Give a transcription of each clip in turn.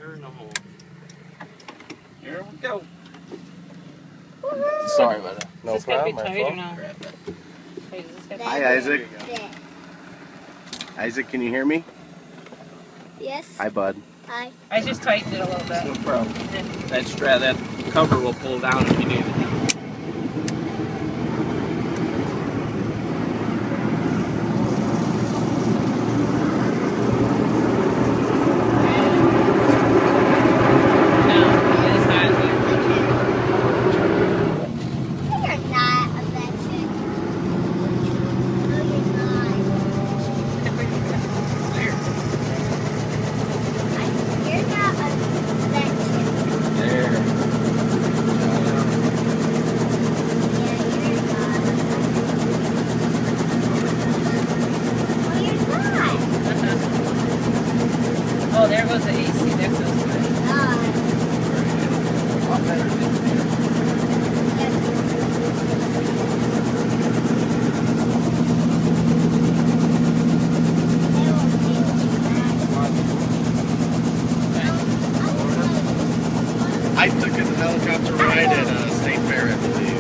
water in the hole. Here we go. Sorry about that. No problem, my fault. Hi, Isaac. Isaac, can you hear me? Yes. Hi, bud. Hi. I just tightened it a little bit. No problem. That cover will pull down if you need it. Oh, there goes the AC. There goes the I took a helicopter ride at St. Fair, I believe.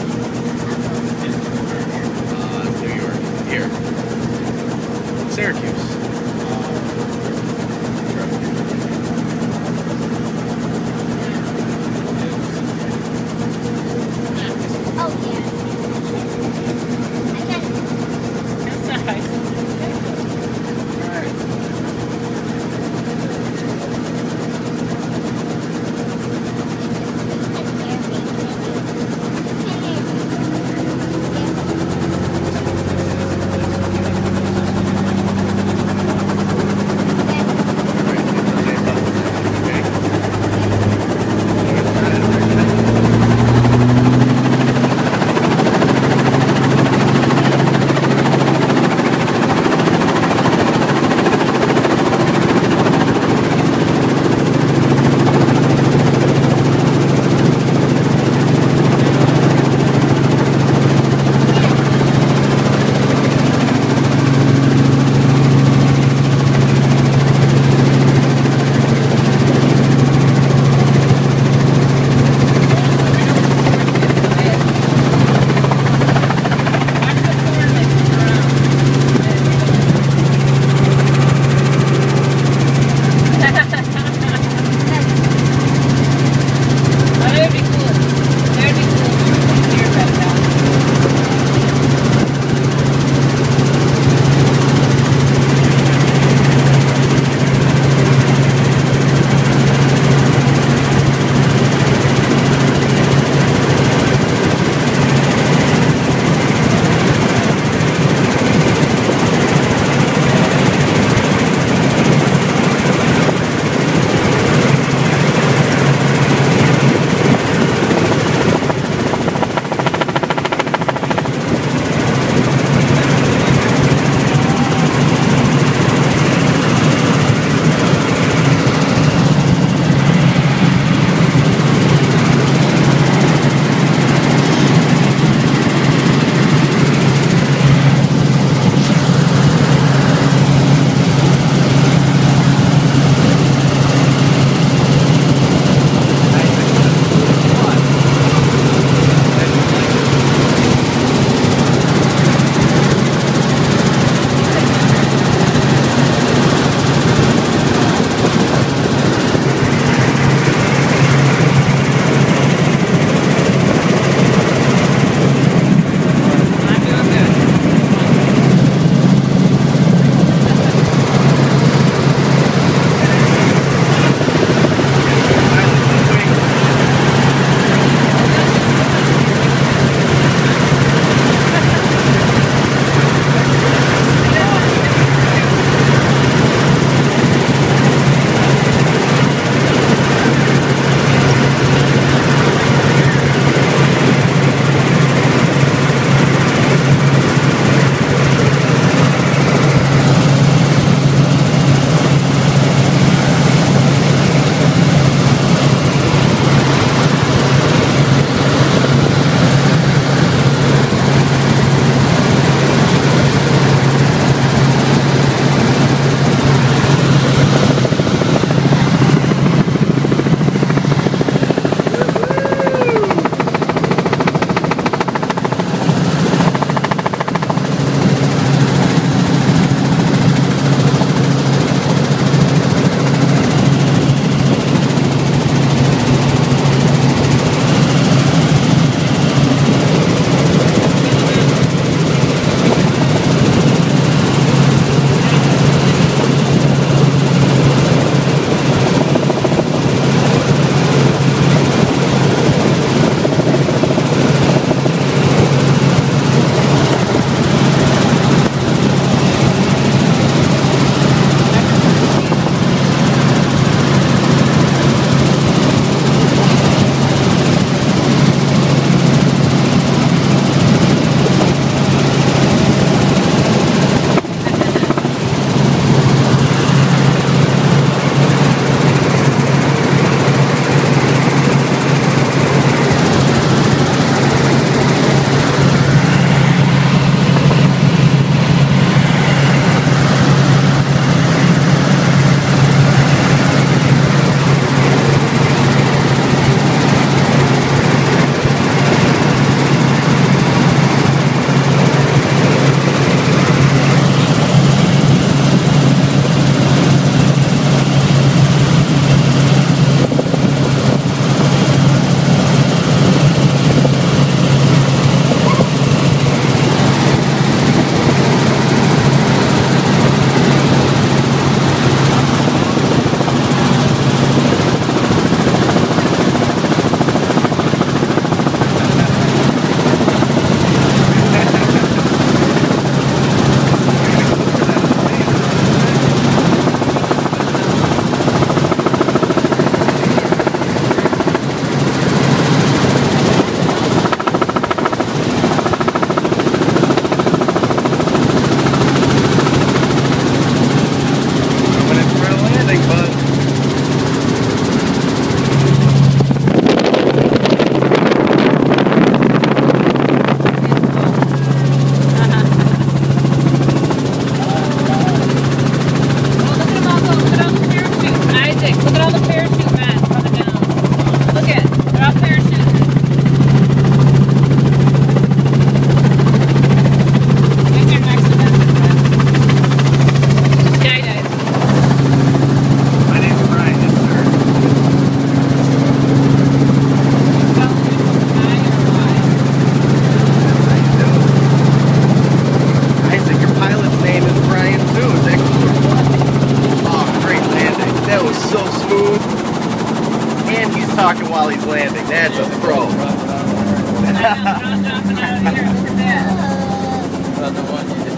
New York. Here. Syracuse. And he's talking while he's landing. That's a pro. I know, John's jumping out of here. Look at that. About the one you did.